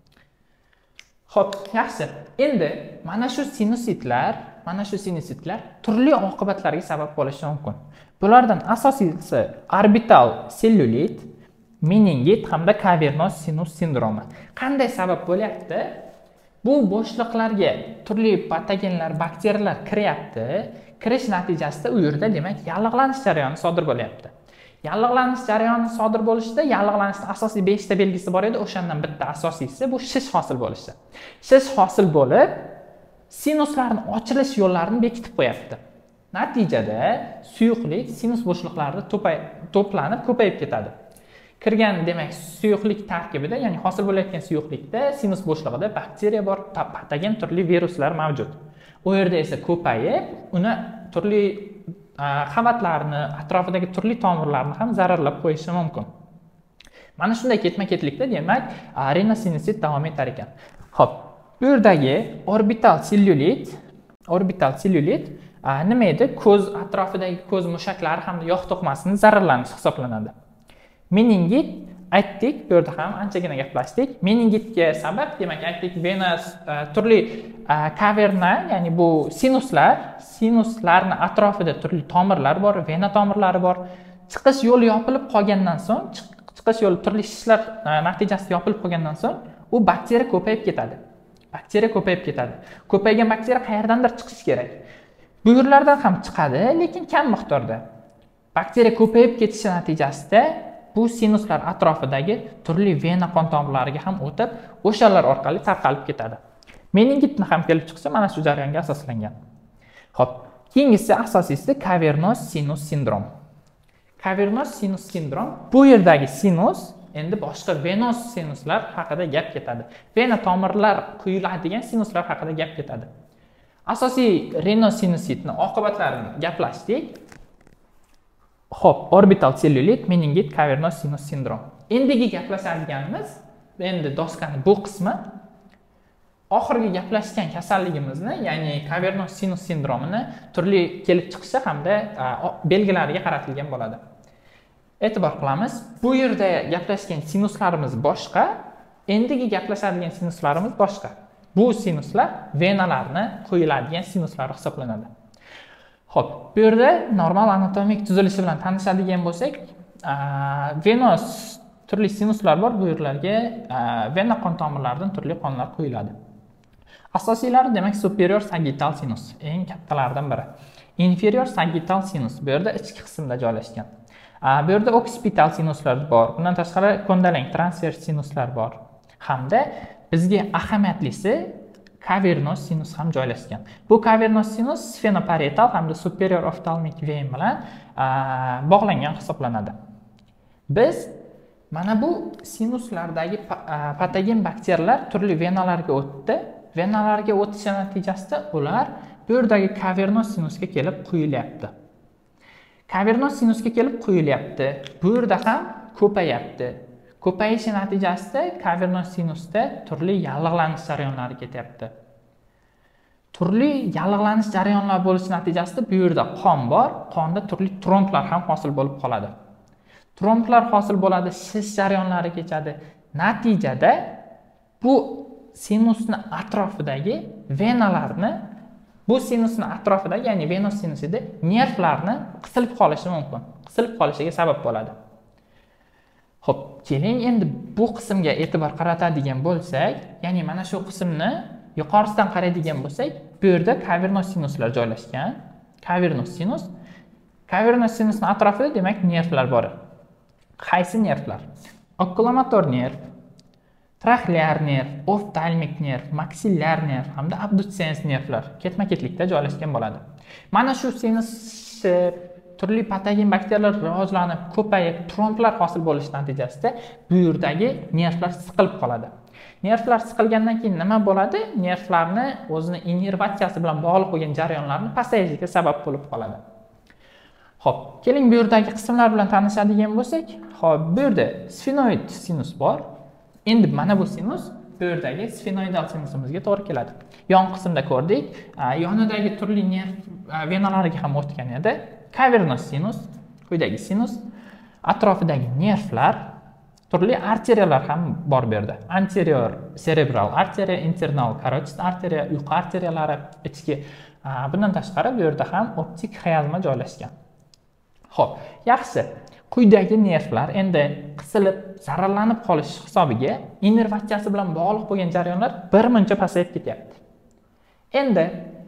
Xo'p, yaxshi. Endi mana shu sinusitlar, mana shu sinusitlar turli oqibatlarga sabab bo'lishi mumkin. Bulardan asosiysi orbital sellulit, meningit hamda cavernos sinus sindromi. Qanday sabab bo'lyapti? Bu bo'shliqlarga turli patogenlar, bakteriyalar kiryapti. Kirish natijasida u yerda demak yallig'lanish jarayoni sodir bo'lyapti. Yallig'lanish jarayoni sodir bo'lishida yallig'lanishning asosiy besh ta belgisi bor edi. O'shandan bitta asosiysi bu shish hosil bo'lishi. Shish hosil bo'lib, sinuslarning ochilish yo'llarini bekitib qo'yapti. Natijada suyuqlik sinus bo'shliqlarida to'planib ko'payib ketadi. Kirgan demak suyuqlik tarkibida, ya'ni hosil bo'layotgan suyuqlikda sinus bo'shlig'ida bakteriya bor, patogen turli viruslar mavjud. U yerda esa ko'payib, uni turli qavatlarni, atrofidagi turli tomirlarni ham zararlab qo'yishi mumkin. Mana shunday ketma-ketlikda demak rinosinusit davom etar ekan. Xo'p, bu yerdagi orbital sellulit, orbital sellulit nima edi? Ko'z atrofidagi ko'z mushaklari hamda yog' to'qimasining zararlanishi hisoblanadi. Meningit aytdik, bu yerda ham anchagina gaplashdik. Meningitga sabab demak aytdik, vena turli kaverna, ya'ni bu sinuslar, sinuslarning atrofida turli tomirlar bor, vena tomirlari bor. Chiqish yo'li yopilib qolgandan so'ng, chiqish yo'li turli shishlar natijasida yopilib qolgandan so'ng, u bakteriya ko'payib ketadi. Bakteriya ko'payib ketadi. Ko'paygan bakteriya qayerdandir chiqishi kerak. Bu yerlardan ham chiqadi, lekin kam miqdorda. Bakteriya ko'payib ketishi natijasida bu sinuslar atrofidagi turli vena qon tomirlariga ham o'tib, o'shalar orqali tarqalib ketadi. Meningitni ham kelib chiqsa mana shu jarayonga asoslangan. Xo'p, keyingisi asosiysi cavernos sinus sindrom. Kavernos sinus sindrom. Bu yerdagi sinus endi boshqa venos sinuslar haqida gap ketadi. Vena tomirlar quyiladigan sinuslar haqida gap ketadi. Asosiy rinosinusitni oqibatlarini gaplashdik. Xo'p, orbital sellulit, meningit, kavernos sinus sindrom. Endigi gaplashadiganimiz endi doskani bu qismi oxirgi gaplashgan kasalligimizni, ya'ni kavernos sinus sindromini turli kelib chiqishi hamda belgilariga qaratilgan bo'ladi. E'tibor qilamiz, bu yerda gaplashgan sinuslarimiz boshqa, endigi gaplashadigan sinuslarimiz boshqa. Bu sinuslar venalarni quyiladigan sinuslar hisoblanadi. Xo'p, bu yerda normal anatomik tuzilishi bilan tanishadigan bo'lsak, venos turli sinuslar bor. Bu yerlarga vena qon tomirlaridan turli qonlar quyiladi. Asosiylari demak superior sagittal sinus, eng kattalaridan biri. Inferior sagittal sinus bu yerda ichki qismda joylashgan. Bu yerda occipital sinuslar bor. Bundan tashqari kondalang transvers sinuslar bor. Hamda bizga ahamiyatlisi kavernos sinus ham joylashgan. Bu kavernos sinus sfenoparietal hamda superior oftalmic vein bilan bog'langan hisoblanadi. Biz mana bu sinuslardagi patogen bakteriyalar turli venalarga o'tdi. Venalarga o'tishi natijasida ular bu yerdagi kavernos sinusga kelib quyilyapti. Kavernos sinusga kelib quyilyapti. Bu yerda ham ko'payapti. Ko'payishi natijasida kavernos sinusda turli yallig'lanish jarayonlari ketyapti. Turli yallig'lanish jarayonlari bo'lishi natijasida bu yerda qon bor, qonda turli tromblar ham hosil bo'lib qoladi. Tromblar hosil bo'ladi, shish jarayonlari kechadi. Natijada bu sinusni atrofidagi venalarni, bu sinusni atrofidagi, ya'ni venos sinusida nervlarni qisilib qolishi mumkin. Qisilib qolishiga sabab bo'ladi. Xo'p, keling endi bu qismga e'tibor qaratadigan bo'lsak, ya'ni mana shu qismni yuqorisidan qaraydigan bo'lsak, bu yerda kavernos sinuslar joylashgan. Kavernos sinus. Kavernos sinusning atrofida demak nervlar bor. Qaysi nervlar? Oculomotor nerv, traxear nerv, oftalmik nerv, maksillar nerv hamda abducens nervlar ketma-ketlikda joylashgan bo'ladi. Mana shu sinus turli patogen bakteriyalar rivojlanib, ko'payib, tromblar hosil bo'lish natijasida bu yerdagi nervlar siqilib qoladi. Nervlar siqilgandan keyin nima bo'ladi? Nervlarni o'zini innervatsiyasi bilan bog'liq bo'lgan jarayonlarni pasayishiga sabab bo'lib qoladi. Xo'p, keling bu yerdagi qismlar bilan tanishadigan bo'lsak, xo'p, bu yerda sfenoid sinus bor. Endi mana bu sinus bu yerdagi sfenoidal sinusimizga to'g'ri keladi. Yon qismda ko'rdik, yonidagi turli nerv venalarga ham o'tgan edi. Kavernos sinus, quyidagi sinus atrofidagi nervlar, turli arteriyalar ham bor bu yerda. Anterior cerebral arteriya, internal carotid arteriya, uyqu arteriyalari, ichki. Bundan tashqari bu yerda ham optik xiyazma joylashgan. Xo'p, yaxshi. Quyidagi nervlar endi qisilib, zararlanib qolish hisobiga innervatsiyasi bilan bog'liq bo'lgan jarayonlar birmuncha pasayib ketyapti. Endi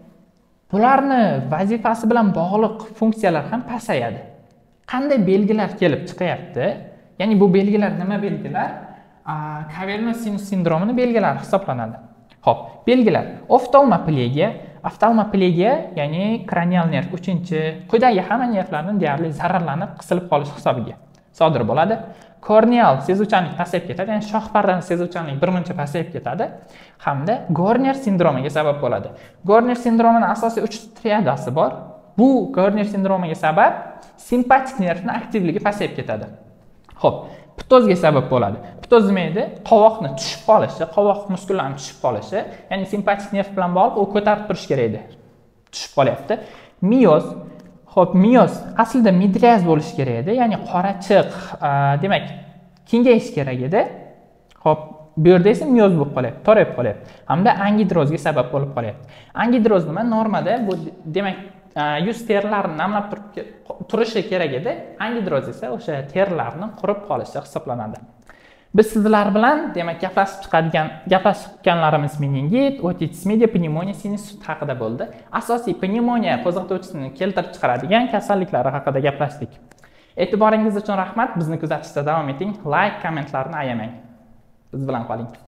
bularni vazifasi bilan bog'liq funksiyalar ham pasayadi. Qanday belgilar kelib chiqyapti? Ya'ni bu belgilar nima belgilar? Kavernos sinus sindromini belgilari hisoblanadi. Xo'p, belgilar: oftalmoplegiya, oftalmoplegiya, ya'ni kranial nerv uchinchi, quyidagi hamma nervlarning deyarli zararlanib, qisilib qolish hisobiga sodir bo'ladi. Korneal sezuvchanlik pasayib ketadi, ya'ni shoh pardani sezuvchanlik birmuncha pasayib ketadi hamda Gorner sindromiga sabab bo'ladi. Gorner sindromining asosiy uch triadasi bor. Bu Gorner sindromiga sabab simpatik nervning aktivligi pasayib ketadi. Xo'p, ptozga sabab bo'ladi. Ptoz nima edi? Qovoqni tushib qolishi, qovoq muskullarining tushib qolishi, ya'ni simpatik nerv bilan bog'liq, u ko'tarib turish kerak edi. Tushib qolyapti. Miyoz. Xo'p, miyoz aslida midriaz bo'lishi kerak edi, ya'ni qorachiq, demak, kengayish kerak edi. Xo'p, bu yerda esa miyoz bo'lib qolyapti, torayib qolyapti. Hamda angidrozga sabab bo'lib qolyapti. Angidroz nima? Normada bu demak yuz terilarini namlab turishi kerak edi. Angidroz esa o'sha terilarning qurib qolishi hisoblanadi. Biz sizlar bilan demak gaplashib chiqadigan gaplashganlarimiz meningit, otitis media, pnevmoniya, sinusit haqida bo'ldi. Asosiy pnevmoniya qo'zg'atuvchisini keltirib chiqaradigan kasalliklari haqida gaplashdik. E'tiboringiz uchun rahmat. Bizni kuzatishda davom eting. Like, kommentlarni ayamang. Biz bilan qoling.